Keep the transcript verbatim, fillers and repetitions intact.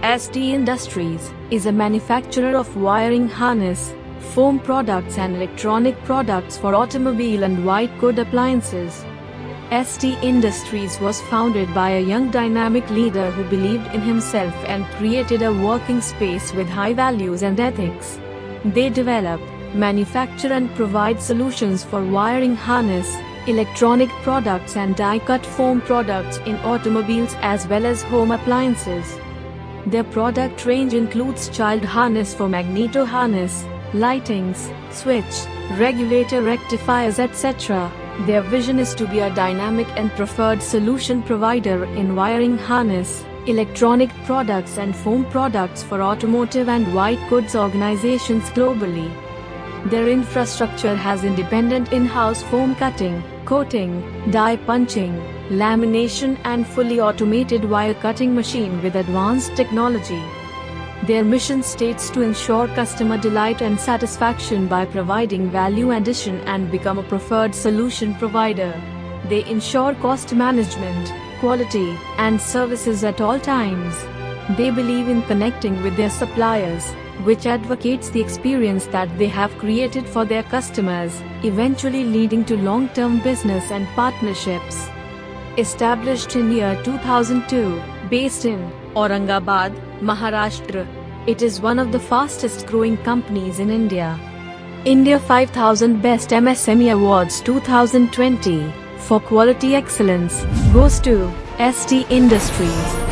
S T Industries is a manufacturer of wiring harness, foam products and electronic products for automobile and white good appliances. S T Industries was founded by a young dynamic leader who believed in himself and created a working space with high values and ethics. They develop, manufacture and provide solutions for wiring harness, electronic products and die-cut foam products in automobiles as well as home appliances. Their product range includes child harness for magneto harness, lightings, switch, regulator rectifiers et cetera. Their vision is to be a dynamic and preferred solution provider in wiring harness, electronic products and foam products for automotive and white goods organizations globally. Their infrastructure has independent in-house foam cutting, coating, die punching, lamination and fully automated wire cutting machine with advanced technology. Their mission states to ensure customer delight and satisfaction by providing value addition and become a preferred solution provider. They ensure cost management, quality, and services at all times. They believe in connecting with their suppliers, which advocates the experience that they have created for their customers, eventually leading to long-term business and partnerships. Established in year two thousand two, based in Aurangabad, Maharashtra, it is one of the fastest growing companies in India. India five thousand Best M S M E Awards twenty twenty for quality excellence goes to S T Industries.